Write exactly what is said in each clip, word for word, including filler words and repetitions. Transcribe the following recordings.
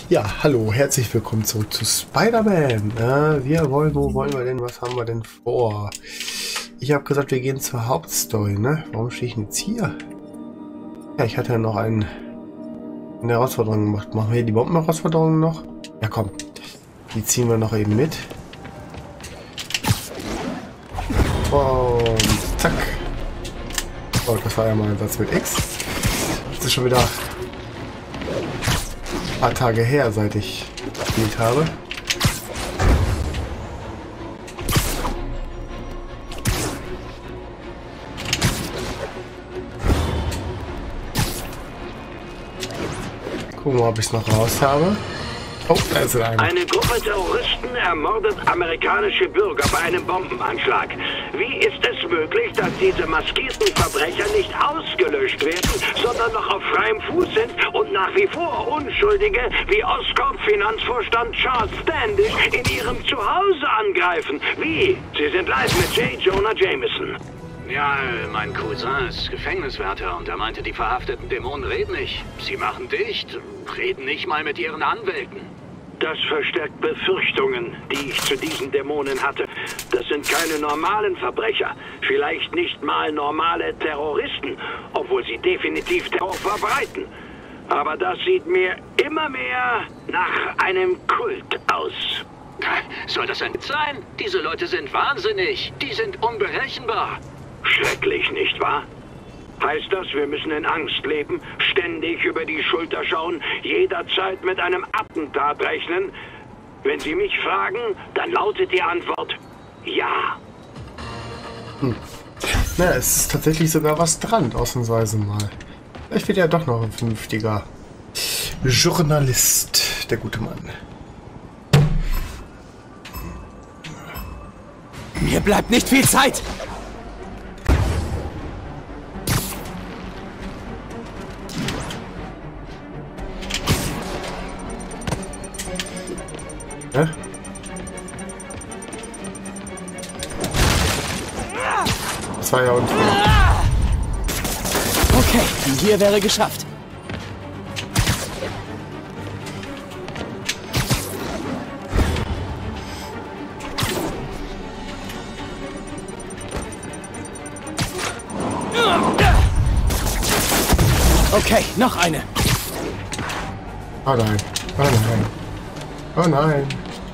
Ja, hallo, herzlich willkommen zurück zu Spider-Man. Äh, wir wollen, wo wollen wir denn, was haben wir denn vor? Ich habe gesagt, wir gehen zur Hauptstory, ne? Warum stehe ich jetzt hier? Ja, ich hatte ja noch einen, eine Herausforderung gemacht. Machen wir hier die Bombenherausforderung noch? Ja, komm. Die ziehen wir noch eben mit. Und zack. Oh, das war ja mal ein Satz mit X. Das ist schon wieder ein paar Tage her, seit ich gespielt habe. Gucken wir mal, ob ich es noch raus habe. Oh, da ist einer. Eine Gruppe Terroristen ermordet amerikanische Bürger bei einem Bombenanschlag. Wie ist es möglich, dass diese maskierten Verbrecher nicht ausgelöscht werden, sondern noch auf freiem Fuß sind und nach wie vor Unschuldige wie Oscorp Finanzvorstand Charles Standish in ihrem Zuhause angreifen? Wie? Sie sind live mit J. Jonah Jameson. Ja, mein Cousin ist Gefängniswärter und er meinte, die verhafteten Dämonen reden nicht. Sie machen dicht, reden nicht mal mit ihren Anwälten. Das verstärkt Befürchtungen, die ich zu diesen Dämonen hatte. Das sind keine normalen Verbrecher, vielleicht nicht mal normale Terroristen, obwohl sie definitiv Terror verbreiten. Aber das sieht mir immer mehr nach einem Kult aus. Soll das ein Witz sein? Diese Leute sind wahnsinnig. Die sind unberechenbar. Schrecklich, nicht wahr? Heißt das, wir müssen in Angst leben, ständig über die Schulter schauen, jederzeit mit einem Attentat rechnen? Wenn Sie mich fragen, dann lautet die Antwort ja. Hm. Na, es ist tatsächlich sogar was dran, ausnahmsweise mal. Vielleicht wird ja doch noch ein vernünftiger Journalist, der gute Mann. Mir bleibt nicht viel Zeit! Hä? Das war ja unten. Okay, die hier wäre geschafft. Okay, noch eine. Oh nein. Oh nein. Oh nein.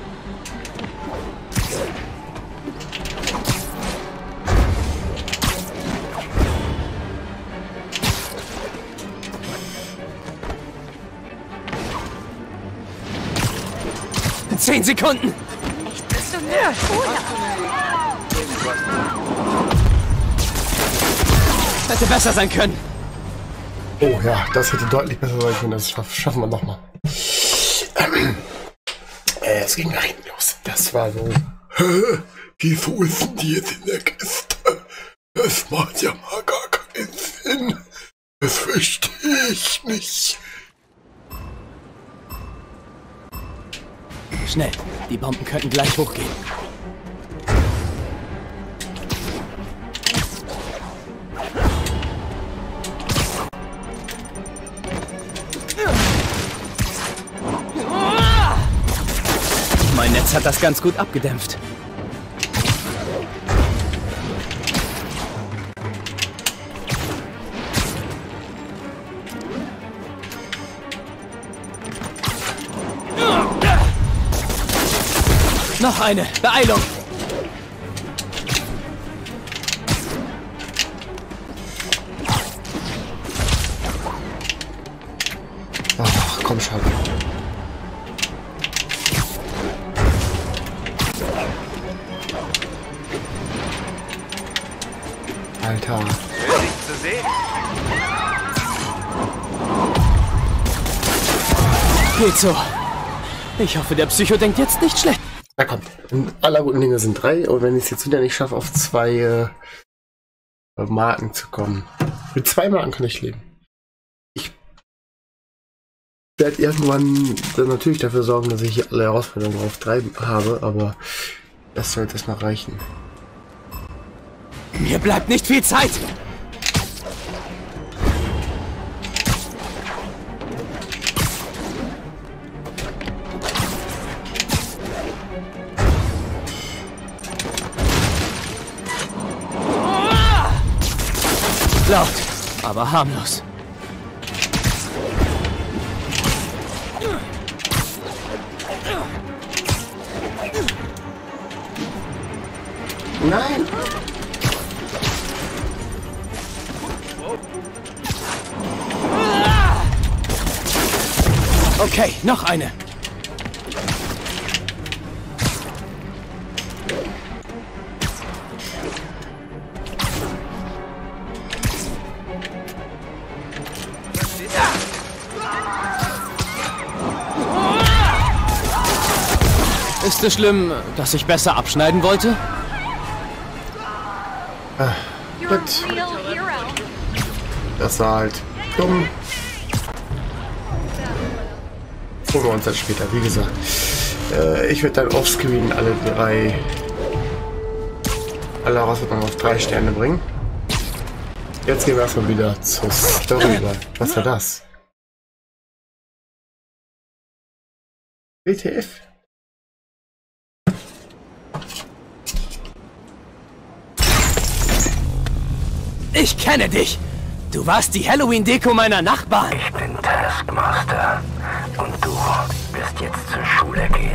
Zehn Sekunden. Echt, bist du nervös? Hätte besser sein können. Oh ja, das hätte deutlich besser sein können. Das schaffen wir nochmal. Äh, es ging nach hinten los. Das war so. Hä? Wieso ist denn die jetzt in der Kiste? Das macht ja mal gar keinen Sinn. Das verstehe ich nicht. Schnell, die Bomben könnten gleich hochgehen. Mein Netz hat das ganz gut abgedämpft. Noch eine. Beeilung. Ach, komm schon. Alter. Nicht zu sehen. Geht so. Ich hoffe, der Psycho denkt jetzt nicht schlecht. Na komm, aller guten Dinge sind drei. Und wenn ich es jetzt wieder nicht schaffe, auf zwei äh, Marken zu kommen. Mit zwei Marken kann ich leben. Ich werde irgendwann dann natürlich dafür sorgen, dass ich alle Herausforderungen auf drei habe, aber das sollte es noch reichen. Mir bleibt nicht viel Zeit. laut, aber harmlos. Nein! Okay, noch eine. Ist es schlimm, dass ich besser abschneiden wollte? Ah, gut. Das war halt dumm. Gucken wir uns dann später, wie gesagt. Äh, ich werde dann offscreen alle drei alle Herausforderungen auf drei Sterne bringen. Jetzt gehen wir erstmal wieder zur Story. Was war das? W T F? Ich kenne dich! Du warst die Halloween-Deko meiner Nachbarn! Ich bin Taskmaster und du wirst jetzt zur Schule gehen.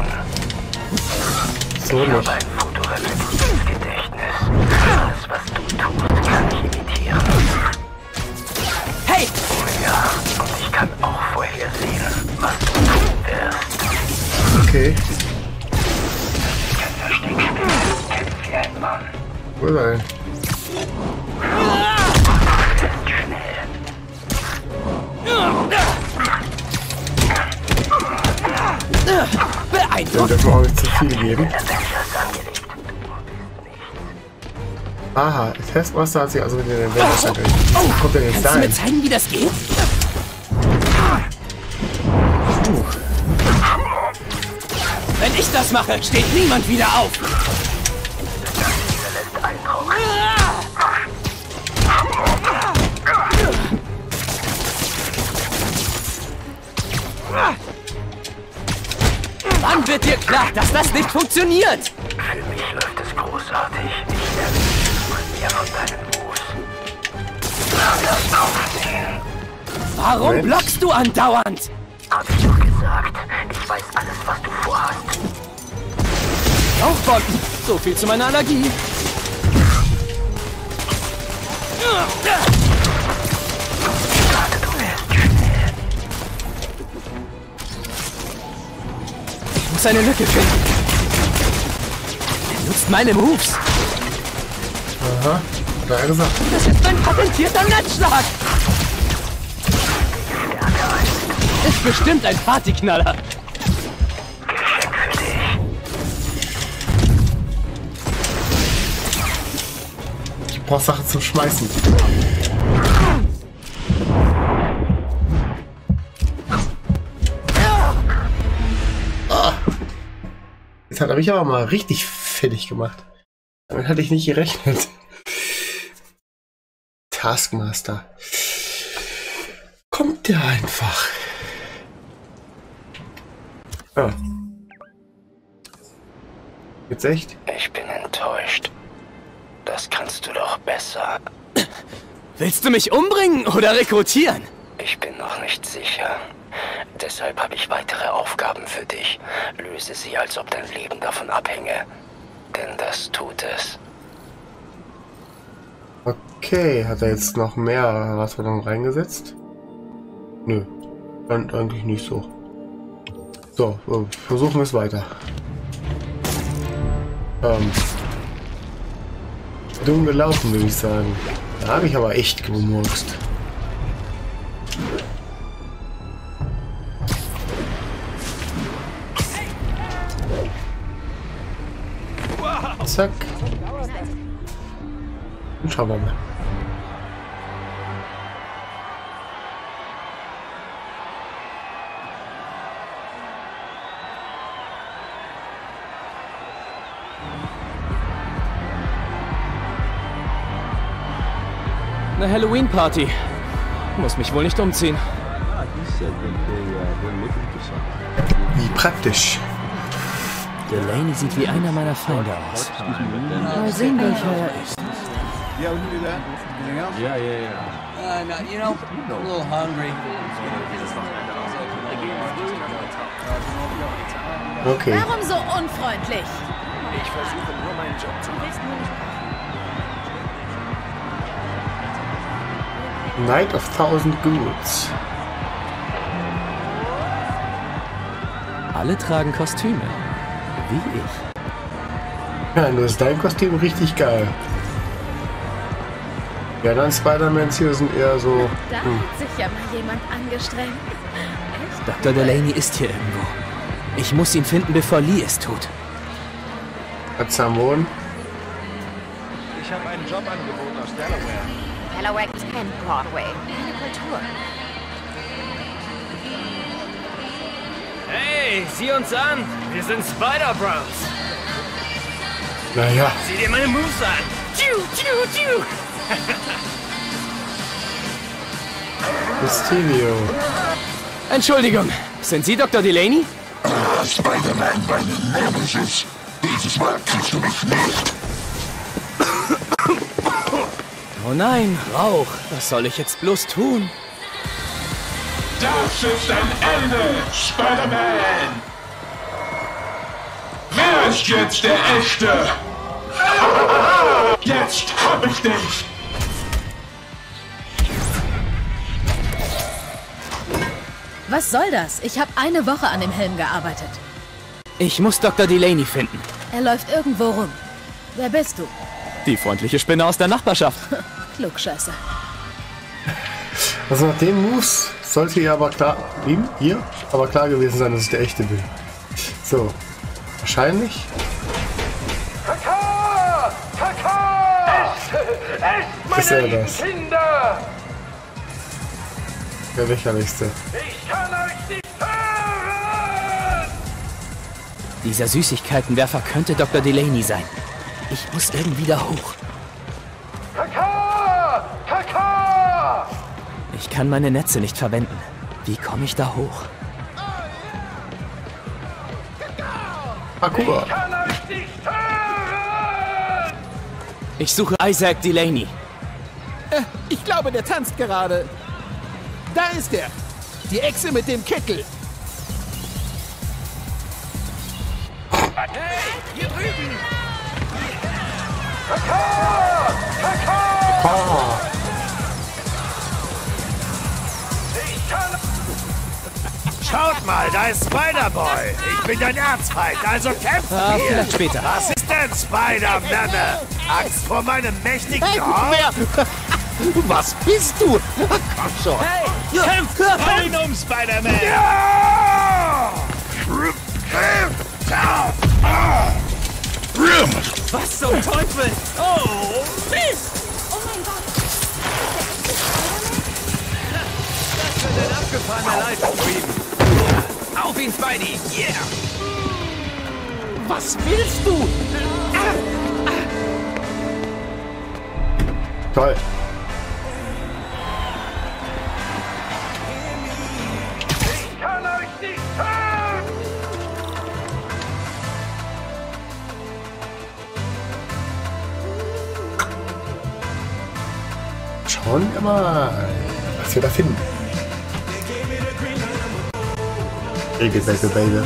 So ich nicht. habe ein fotoreflektives Gedächtnis. Alles, was du tust, kann ich imitieren. Hey! Oh ja, und ich kann auch vorhersehen, was du tun wirst. Okay. Ich kann Versteck spielen, kämpf wie ein Mann. Wo ist er denn? Dann Beeindruckend! dürfen wir auch nicht zu viel geben. Aha, Taskmaster hat sich also mit den Welt angelegt. Wo kommt er jetzt Kannst du mir dahin? zeigen, wie das geht? Puh. Wenn ich das mache, steht niemand wieder auf! Wann wird dir klar, dass das nicht funktioniert? Für mich läuft es großartig. Ich werde nicht mehr von deinem Moos. Lass das aufstehen. Warum Moment. blockst du andauernd? Hab ich doch gesagt. Ich weiß alles, was du vorhast. Rauchbomben! So viel zu meiner Allergie. Warte, du wärst schnell. Ich muss eine Lücke finden. Er nutzt meine Moves. Aha, hat er gesagt. Das ist mein patentierter Netzschlag. Ist bestimmt ein Partyknaller. Ich brauch Sachen zum Schmeißen. Ah. Jetzt hat er mich aber mal richtig fertig gemacht. Damit hatte ich nicht gerechnet. Taskmaster. Kommt der einfach. Ja. Jetzt echt? Ich bin enttäuscht. Das kannst du doch besser. Willst du mich umbringen oder rekrutieren? Ich bin noch nicht sicher. Deshalb habe ich weitere Aufgaben für dich. Löse sie, als ob dein Leben davon abhänge. Denn das tut es. Okay, hat er jetzt noch mehr Herausforderungen reingesetzt? Nö, dann eigentlich nicht so. So, versuchen wir es weiter. Ähm, dumm gelaufen, würde ich sagen. Da habe ich aber echt gemurkst. Zack. Und schauen wir mal. Eine Halloween-Party. Muss mich wohl nicht umziehen. Wie praktisch. Delaney sieht wie einer meiner Feinde aus. Mal sehen, welcher er ist. Yeah, we can do that. Anything else? Yeah, yeah, yeah. Uh, no, you know, I'm a little hungry. Okay. Warum so unfreundlich? Ich versuche nur meinen Job zu machen. Night of Thousand Goods. Alle tragen Kostüme. Wie ich. Ja, nur ist dein Kostüm richtig geil. Ja, dann Spider-Mans hier sind eher so... Da Hm. hat sich ja mal jemand angestrengt. Echt? Doktor Delaney ist hier irgendwo. Ich muss ihn finden, bevor Lee es tut. Azamon. Ich habe einen Jobangebot aus Delaware. Delaware ist kein Broadway. Keine Kultur. Hey, sieh uns an! Wir sind Spider-Bros! Naja. Sieh dir meine Moves an! Tschu, tschu, tschu! Mysterio. Entschuldigung, sind Sie Doktor Delaney? Ah, Spider-Man, meine Nemesis. Dieses Mal kriegst du mich nicht. Oh nein, Rauch. Was soll ich jetzt bloß tun? Das ist ein Ende, Spider-Man. Wer ist jetzt der Echte? Jetzt hab ich dich. Was soll das? Ich habe eine Woche an dem Helm gearbeitet. Ich muss Doktor Delaney finden. Er läuft irgendwo rum. Wer bist du? Die freundliche Spinne aus der Nachbarschaft. Klugscheißer. Also nach den Moves sollte ihr aber klar... Ihm? Ihr? Aber klar gewesen sein, dass ich der Echte bin. So. Wahrscheinlich. Kaka! Kaka! Esst, Ist esst er meine das? Kinder! Der lächerlichste. Ich kann euch nicht hören! Dieser Süßigkeitenwerfer könnte Doktor Delaney sein. Ich muss irgendwie da hoch. Kaka! Kaka! Ich kann meine Netze nicht verwenden. Wie komme ich da hoch? Parkour. Kann euch nicht hören! Ich suche Isaac Delaney. Äh, ich glaube, der tanzt gerade. Da ist er. Die Echse mit dem Kittel. Hey, hier drüben! Kaka! Kaka! Ah. Ich kann... Schaut mal, da ist Spider-Boy. Ich bin dein Erzfeind, also kämpfen Ah, wir. vielleicht später. Was ist denn Spider-Man? Angst vor meinem mächtigen Hey, Arm? wer? Was bist du? Ach, komm schon. Hey, kämpf! Hol ihn um, Spider-Man! Ja! Was zum Teufel? Oh, Mist! Oh mein Gott. Das wird ein abgefahrener Livestream. Auf ihn, Spidey! Yeah! Was willst du? Toll. Ich kann euch nicht hören! Schauen wir mal, was wir da finden. Baby, baby, baby.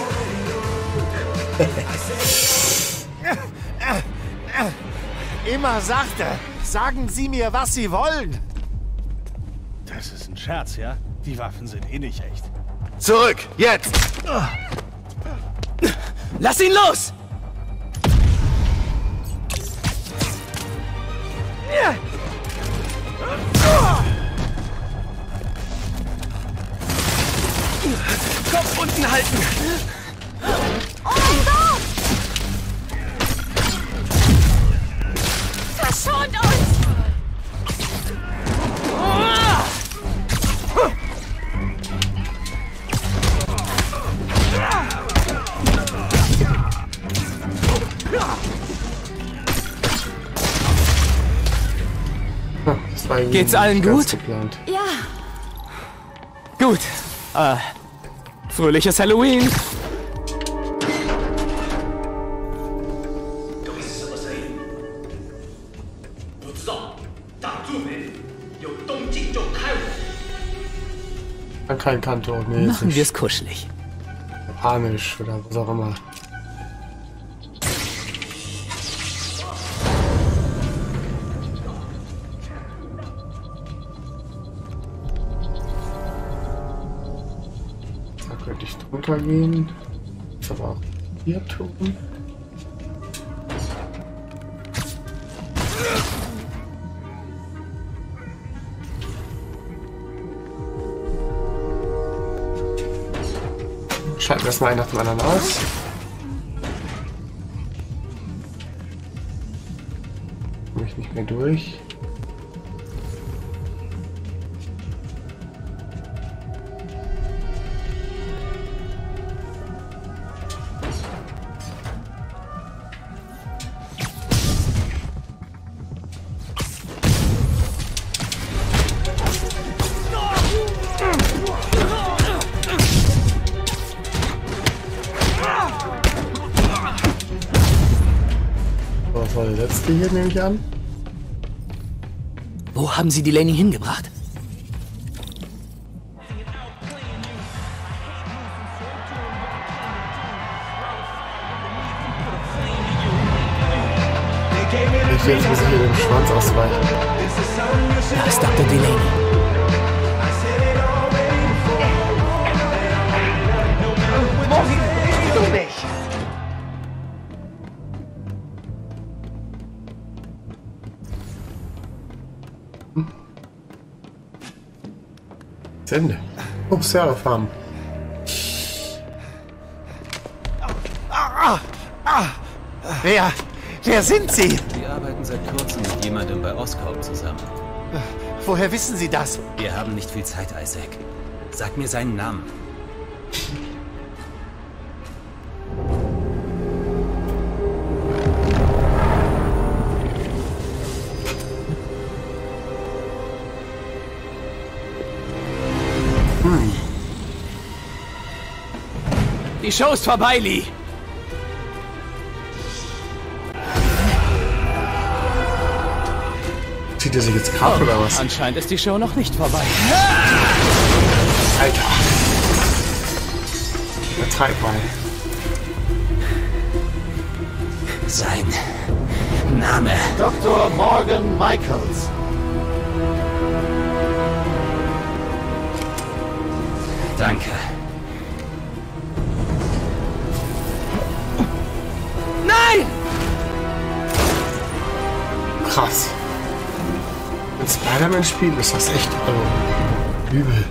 Immer sachte. Sagen Sie mir, was Sie wollen. Das ist ein Scherz, ja? Die Waffen sind eh nicht echt. Zurück, jetzt! Lass ihn los! Kopf unten halten! Oh mein Gott! Verschont uns! Das war irgendwie Geht's allen nicht ganz gut? geplant. Ja, Gut. Äh, fröhliches Halloween! kein Kantor. Nee, machen wir es kuschelig. Japanisch oder was auch immer. Da könnte ich drunter gehen. Das aber auch hier tun. Schalten wir das mal einen nach dem anderen aus. Komme ich nicht mehr durch. Das war der letzte hier, nehme ich an. Wo haben Sie Delaney hingebracht? Ich will jetzt muss ich hier den Schwanz ausweichen. Da ist Doktor Delaney. Wohin du mich? Ende. Oh, Sarah Farm. Ah, ah, wer, wer sind Sie? Wir arbeiten seit kurzem mit jemandem bei Oscorp zusammen. Woher wissen Sie das? Wir haben nicht viel Zeit, Isaac. Sag mir seinen Namen. Die Show ist vorbei, Lee. Zieht er sich jetzt Kraft oh, oder was? Anscheinend ist die Show noch nicht vorbei. Alter. Übertreib mal. Sein Name. Doktor Morgan Michaels. Danke. Nein! Krass. Ein Spider-Man-Spiel ist das echt äh, übel.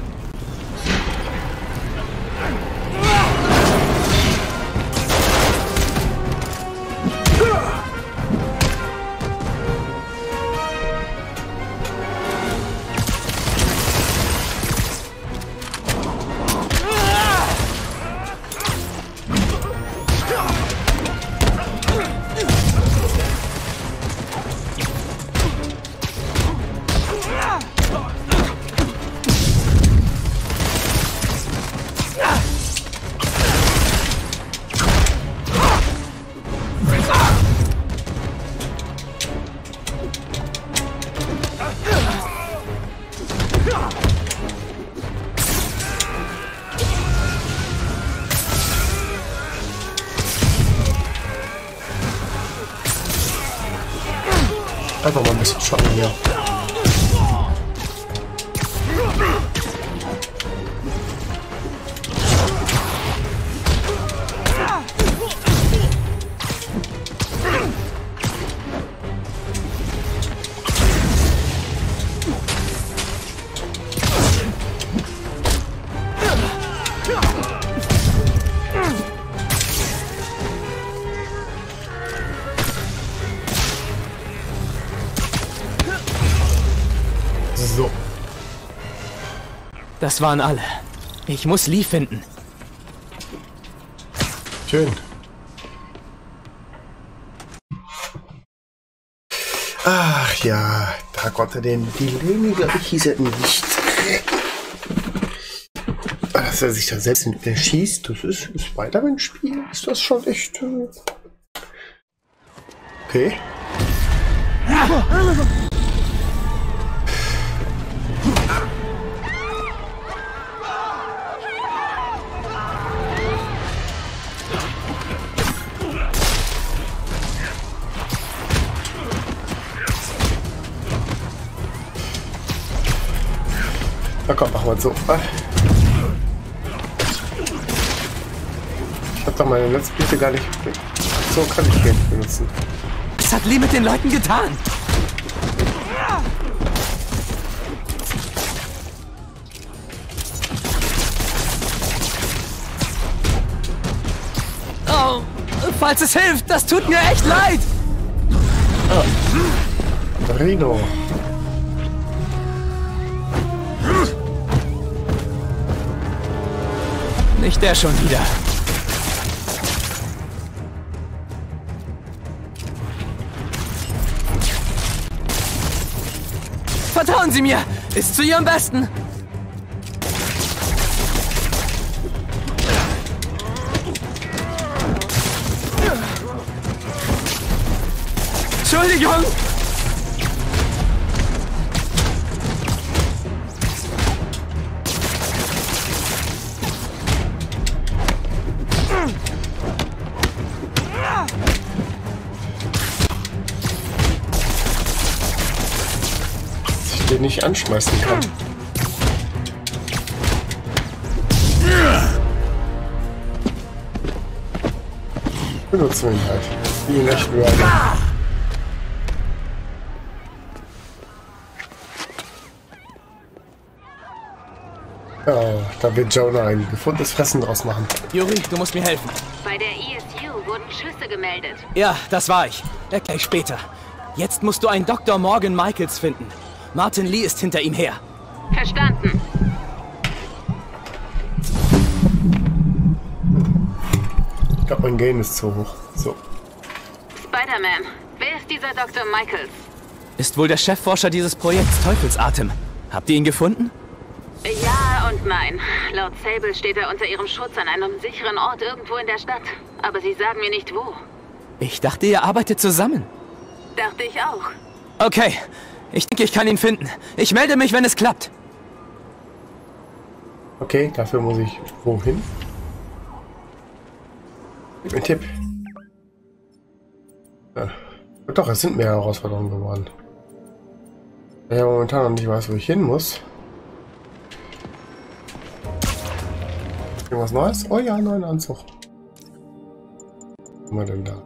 Einfach mal ein bisschen Schatten hier. So. Das waren alle. Ich muss Lee finden. Schön. Ach ja, da konnte den Delaney, glaube ich, hieß er nicht. Dass er sich da selbst nicht mehr schießt, das ist ein Spider-Man-Spiel. Ist das schon echt... Äh okay. komm, machen wir es so. Ich hab doch meine Netzbiete gar nicht. So kann ich den benutzen. Was hat Lee mit den Leuten getan? Oh, falls es hilft, das tut mir echt leid. Oh. Rino. Nicht der schon wieder. Vertrauen Sie mir! Ist zu Ihrem Besten! Entschuldigung! Den nicht anschmeißen kann. Benutzen wir ihn halt. Wie ihn echt werden. Oh, da wird Jonah ein gefundenes Fressen draus machen. Yuri, du musst mir helfen. Bei der E S U wurden Schüsse gemeldet. Ja, das war ich. Erklär ich später. Jetzt musst du einen Doktor Morgan Michaels finden. Martin Lee ist hinter ihm her. Verstanden. Ich glaube, mein Gain ist zu hoch. So. Spider-Man, wer ist dieser Doktor Michaels? Ist wohl der Chefforscher dieses Projekts Teufelsatem. Habt ihr ihn gefunden? Ja und nein. Laut Sable steht er unter ihrem Schutz an einem sicheren Ort irgendwo in der Stadt. Aber sie sagen mir nicht wo. Ich dachte, ihr arbeitet zusammen. Dachte ich auch. Okay. Ich denke, ich kann ihn finden. Ich melde mich, wenn es klappt. Okay, dafür muss ich wohin? Gib mir einen Tipp. Ja. Doch, es sind mehr Herausforderungen geworden. Da ich momentan noch nicht weiß, wo ich hin muss. Irgendwas Neues? Oh ja, neuen Anzug. Was haben wir denn da?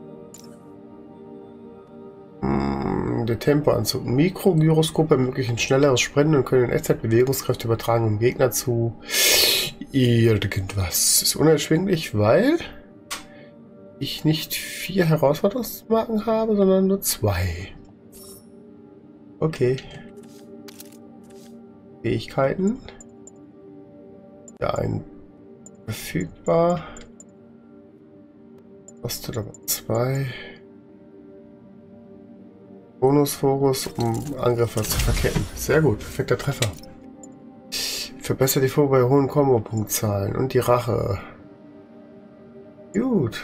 Der Tempoanzug. Mikrogyroskop ermöglichen schnelleres Sprinten und können in Echtzeit Bewegungskräfte übertragen, um Gegner zu irgendwas. Ist unerschwinglich, weil ich nicht vier Herausforderungsmarken habe, sondern nur zwei. Okay. Fähigkeiten. Ja, ein verfügbar. Kostet aber zwei. Bonusfokus, um Angriffe zu verketten. Sehr gut, perfekter Treffer. Verbessert die Fokus bei hohen Kombo-Punktzahlen und die Rache. Gut.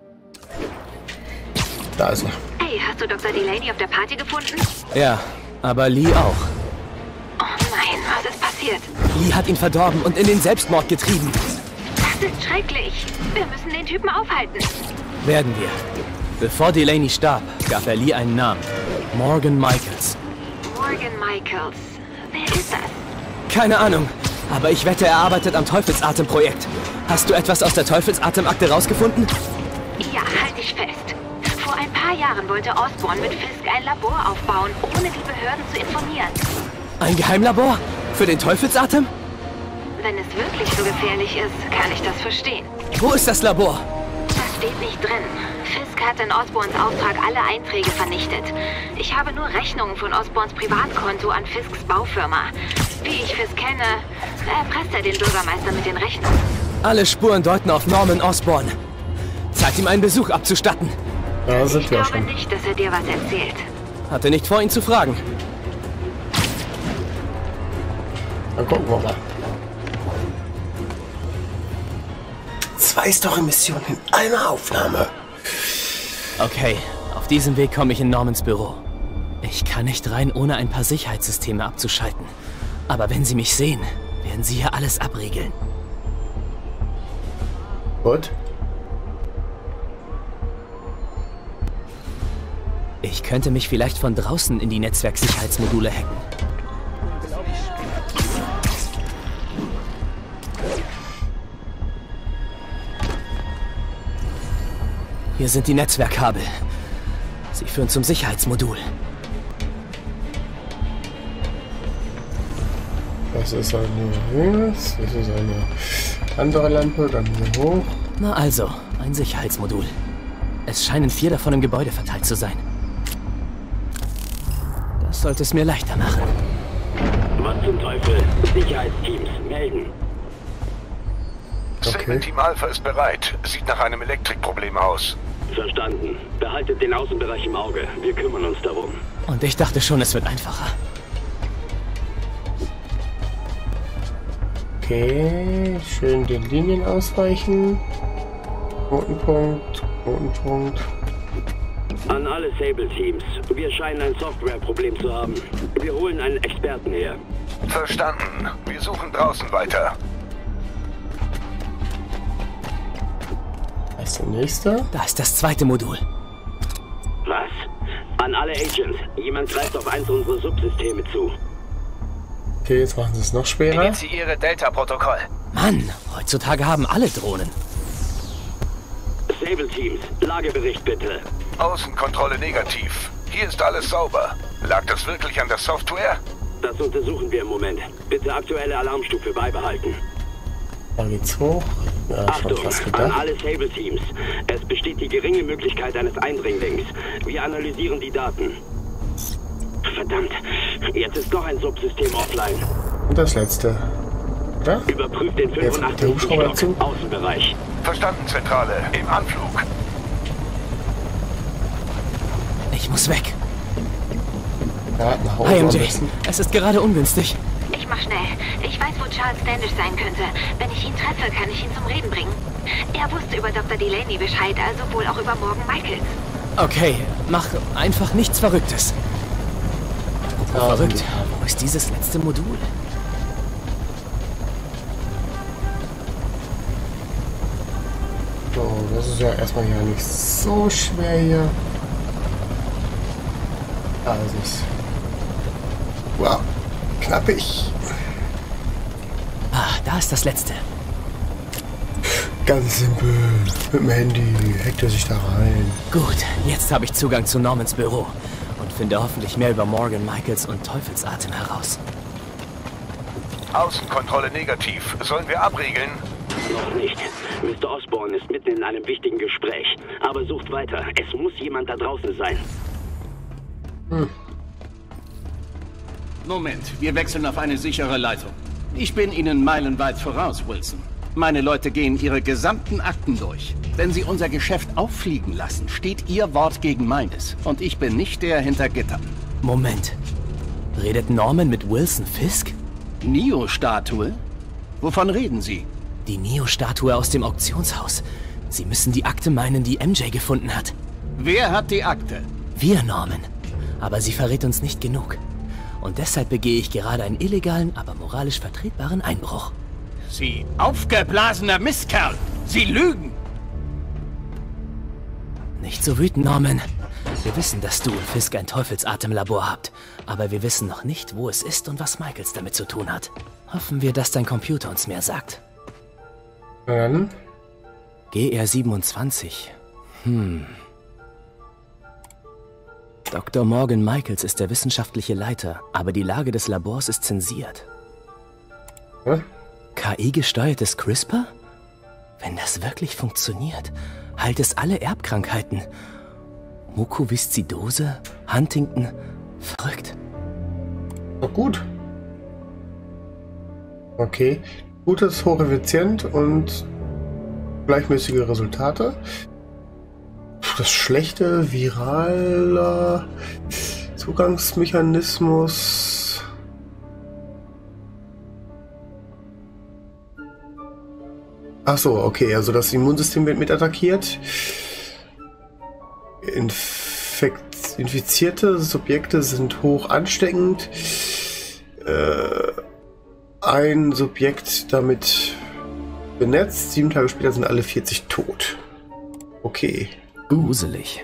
Da ist er. Hey, hast du Doktor Delaney auf der Party gefunden? Ja, aber Lee auch. Oh nein, was ist passiert? Lee hat ihn verdorben und in den Selbstmord getrieben. Das ist schrecklich. Wir müssen den Typen aufhalten. Werden wir. Bevor Delaney starb, gab er Lee einen Namen. Morgan Michaels. Morgan Michaels. Wer ist das? Keine Ahnung, aber ich wette, er arbeitet am Teufelsatem-Projekt. Hast du etwas aus der Teufelsatem-Akte rausgefunden? Ja, halt dich fest. Vor ein paar Jahren wollte Osborn mit Fisk ein Labor aufbauen, ohne die Behörden zu informieren. Ein Geheimlabor? Für den Teufelsatem? Wenn es wirklich so gefährlich ist, kann ich das verstehen. Wo ist das Labor? Das steht nicht drin. Fisk hat in Osborns Auftrag alle Einträge vernichtet. Ich habe nur Rechnungen von Osborns Privatkonto an Fisks Baufirma. Wie ich Fisk kenne, erpresst er den Bürgermeister mit den Rechnungen. Alle Spuren deuten auf Norman Osborn. Zeit, ihm einen Besuch abzustatten. Ja, sind ich wir glaube schon. nicht, dass er dir was erzählt. Hatte nicht vor, ihn zu fragen. Dann gucken wir mal. Zwei Story-Missionen in einer Aufnahme. Okay, auf diesem Weg komme ich in Normans Büro. Ich kann nicht rein, ohne ein paar Sicherheitssysteme abzuschalten. Aber wenn sie mich sehen, werden sie hier alles abriegeln. Gut. Ich könnte mich vielleicht von draußen in die Netzwerksicherheitsmodule hacken. Hier sind die Netzwerkkabel. Sie führen zum Sicherheitsmodul. Das ist eine, das ist eine andere Lampe, dann hier hoch. Na also, ein Sicherheitsmodul. Es scheinen vier davon im Gebäude verteilt zu sein. Das sollte es mir leichter machen. Was zum Teufel? Sicherheitsteams, melden. Okay. Sable Team Alpha ist bereit. Sieht nach einem Elektrikproblem aus. Verstanden. Behaltet den Außenbereich im Auge. Wir kümmern uns darum. Und ich dachte schon, es wird einfacher. Okay, schön den Linien ausweichen. Knotenpunkt, Knotenpunkt. An alle Sable-Teams. Wir scheinen ein Softwareproblem zu haben. Wir holen einen Experten her. Verstanden. Wir suchen draußen weiter. Da ist der nächste. Da ist das zweite Modul. Was? An alle Agents. Jemand greift auf eins unserer Subsysteme zu. Okay, jetzt machen sie es noch schwerer. Initiiere Delta-Protokoll. Mann, heutzutage haben alle Drohnen. Sable-Teams, Lagebericht bitte. Außenkontrolle negativ. Hier ist alles sauber. Lag das wirklich an der Software? Das untersuchen wir im Moment. Bitte aktuelle Alarmstufe beibehalten. Da geht's hoch. Ja, Achtung, schon fast an gedacht. alle Sable-Teams. Es besteht die geringe Möglichkeit eines Eindringlings. Wir analysieren die Daten. Verdammt, jetzt ist noch ein Subsystem offline. Und das letzte. Oder? Überprüft den Jetzt kommt der Hubschrauber fünfundachtzigsten zu. Stock, Außenbereich. Verstanden, Zentrale. Im Anflug. Ich muss weg. Ja, nach Hause Hi M am J, besten. es ist gerade ungünstig. Ich mach schnell. Ich weiß, wo Charles Standish sein könnte. Wenn ich ihn treffe, kann ich ihn zum Reden bringen. Er wusste über Doktor Delaney Bescheid, also wohl auch über Morgan Michaels. Okay, mach einfach nichts Verrücktes. Ah, Verrückt. Wo ist dieses letzte Modul? So, das ist ja erstmal ja nicht so schwer hier. Da ist es. Wow, knappig. Ah, da ist das letzte. Ganz simpel. Mit dem Handy hackt er sich da rein. Gut, jetzt habe ich Zugang zu Normans Büro und finde hoffentlich mehr über Morgan Michaels und Teufelsatem heraus. Außenkontrolle negativ. Sollen wir abriegeln? Noch nicht. Mister Osborn ist mitten in einem wichtigen Gespräch. Aber sucht weiter. Es muss jemand da draußen sein. Hm. Moment, wir wechseln auf eine sichere Leitung. Ich bin Ihnen meilenweit voraus, Wilson. Meine Leute gehen Ihre gesamten Akten durch. Wenn Sie unser Geschäft auffliegen lassen, steht Ihr Wort gegen meines. Und ich bin nicht der hinter Gittern. Moment. Redet Norman mit Wilson Fisk? Neo-Statue? Wovon reden Sie? Die Neo-Statue aus dem Auktionshaus. Sie müssen die Akte meinen, die M J gefunden hat. Wer hat die Akte? Wir, Norman. Aber sie verrät uns nicht genug. Und deshalb begehe ich gerade einen illegalen, aber moralisch vertretbaren Einbruch. Sie aufgeblasener Mistkerl! Sie lügen! Nicht so wütend, Norman. Wir wissen, dass du und Fisk ein Teufelsatemlabor habt. Aber wir wissen noch nicht, wo es ist und was Michaels damit zu tun hat. Hoffen wir, dass dein Computer uns mehr sagt. Dann. G R siebenundzwanzig. Hm. Doktor Morgan Michaels ist der wissenschaftliche Leiter, aber die Lage des Labors ist zensiert. Hä? K I-gesteuertes CRISPR? Wenn das wirklich funktioniert, heilt es alle Erbkrankheiten. Mukoviszidose, Huntington, verrückt. Doch gut. Okay. Gutes, hocheffizient und gleichmäßige Resultate. Das schlechte, viraler Zugangsmechanismus. Ach so, okay, also das Immunsystem wird mit attackiert. Infekt, infizierte Subjekte sind hoch ansteckend. Äh, ein Subjekt damit benetzt. Sieben Tage später sind alle vierzig tot. Okay. Gruselig.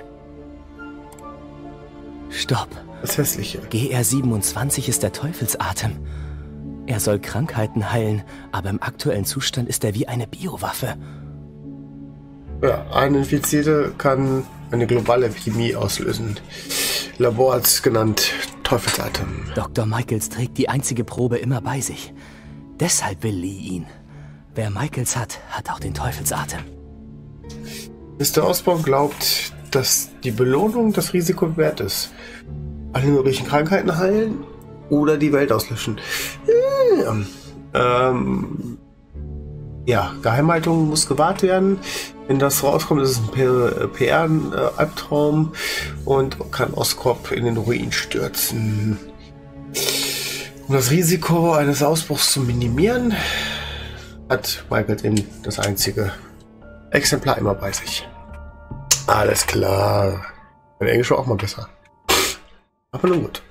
Stopp. Das Hässliche. G R siebenundzwanzig ist der Teufelsatem. Er soll Krankheiten heilen, aber im aktuellen Zustand ist er wie eine Biowaffe. Ja, ein Infizierter kann eine globale Epidemie auslösen. Labor hat es genannt Teufelsatem. Doktor Michaels trägt die einzige Probe immer bei sich. Deshalb will Lee ihn. Wer Michaels hat, hat auch den Teufelsatem. Mister Osborn glaubt, dass die Belohnung das Risiko wert ist. Alle möglichen Krankheiten heilen oder die Welt auslöschen. Ähm, ähm, ja, Geheimhaltung muss gewahrt werden. Wenn das rauskommt, ist es ein P R-Albtraum und kann Oscorp in den Ruin stürzen. Um das Risiko eines Ausbruchs zu minimieren, hat Michael eben das einzige Exemplar immer bei sich. Alles klar. Mein Englisch war auch mal besser. Aber nun gut.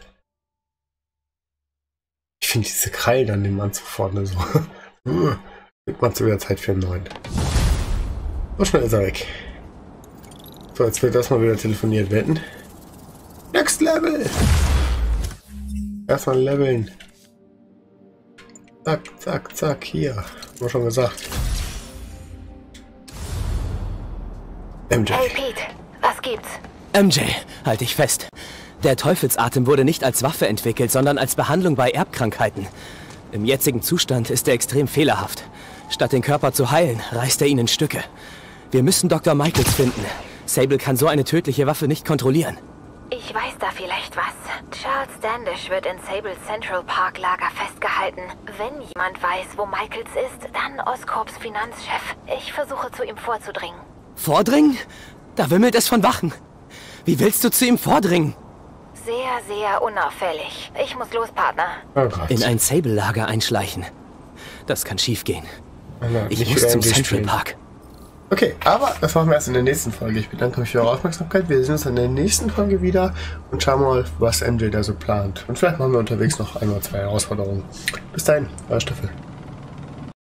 Ich finde diese Krallen an dem Mann zu vorne so. Wird man zu wieder Zeit für einen neuen. So schnell ist er weg. So, jetzt wird das mal wieder telefoniert werden. Next Level! Erstmal leveln. Zack, zack, zack, hier. Haben wir schon gesagt. M J. Hey Pete, was gibt's? M J, halt dich fest. Der Teufelsatem wurde nicht als Waffe entwickelt, sondern als Behandlung bei Erbkrankheiten. Im jetzigen Zustand ist er extrem fehlerhaft. Statt den Körper zu heilen, reißt er ihn in Stücke. Wir müssen Doktor Michaels finden. Sable kann so eine tödliche Waffe nicht kontrollieren. Ich weiß da vielleicht was. Charles Standish wird in Sables Central Park Lager festgehalten. Wenn jemand weiß, wo Michaels ist, dann Oscorps Finanzchef. Ich versuche zu ihm vorzudringen. Vordringen? Da wimmelt es von Wachen. Wie willst du zu ihm vordringen? Sehr, sehr unauffällig. Ich muss los, Partner. Oh in ein Sable-Lager einschleichen. Das kann schiefgehen. Ja, ich muss zum Central spielen. Park. Okay, aber das machen wir erst in der nächsten Folge. Ich bedanke mich für eure Aufmerksamkeit. Wir sehen uns in der nächsten Folge wieder und schauen mal, was M J da so plant. Und vielleicht machen wir unterwegs noch ein oder zwei Herausforderungen. Bis dahin, euer Steffel.